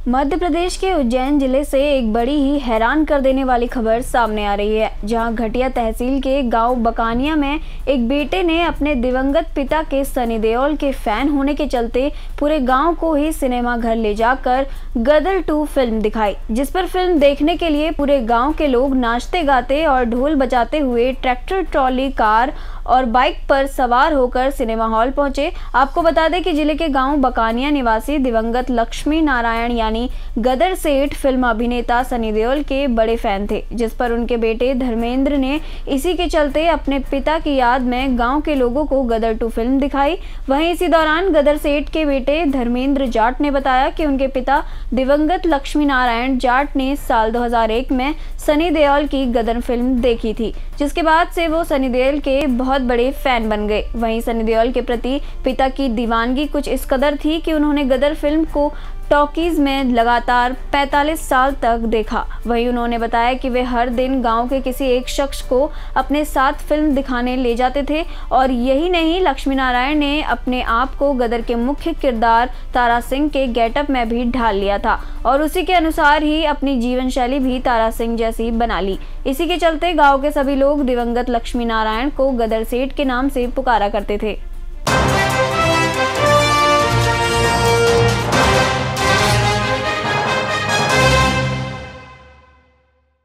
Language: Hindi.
मध्य प्रदेश के उज्जैन जिले से एक बड़ी ही हैरान कर देने वाली खबर सामने आ रही है, जहां घटिया तहसील के गांव बकानिया में एक बेटे ने अपने दिवंगत पिता के सनी देओल के फैन होने के चलते पूरे गांव को ही सिनेमा घर ले जाकर गदर 2 फिल्म दिखाई, जिस पर फिल्म देखने के लिए पूरे गांव के लोग नाचते गाते और ढोल बजाते हुए ट्रैक्टर, ट्रॉली, कार और बाइक पर सवार होकर सिनेमा हॉल पहुंचे। आपको बता दें कि जिले के गांव बकानिया निवासी दिवंगत लक्ष्मी नारायण यानी गदर सेठ फिल्म अभिनेता सनी देओल के बड़े फैन थे, जिस पर उनके बेटे धर्मेंद्र ने इसी के चलते अपने पिता की याद में गांव के लोगों को गदर 2 फिल्म दिखाई। वहीं इसी दौरान गदर सेठ के बेटे धर्मेंद्र जाट ने बताया कि उनके पिता दिवंगत लक्ष्मी नारायण जाट ने साल 2001 में सनी देओल की गदर फिल्म देखी थी, जिसके बाद से वो सनी देओल के बहुत बड़े फैन बन गए। वहीं सनी देओल के प्रति पिता की दीवानगी कुछ इस कदर थी कि उन्होंने गदर फिल्म को टॉकीज में लगातार 45 साल तक देखा। वहीं उन्होंने बताया कि वे हर दिन गांव के किसी एक शख्स को अपने साथ फिल्म दिखाने ले जाते थे और यही नहीं, लक्ष्मी नारायण ने अपने आप को गदर के मुख्य किरदार तारा सिंह के गेटअप में भी ढाल लिया था और उसी के अनुसार ही अपनी जीवन शैली भी तारा सिंह जैसी बना ली। इसी के चलते गाँव के सभी लोग दिवंगत लक्ष्मी नारायण को गदर सेठ के नाम से पुकारा करते थे।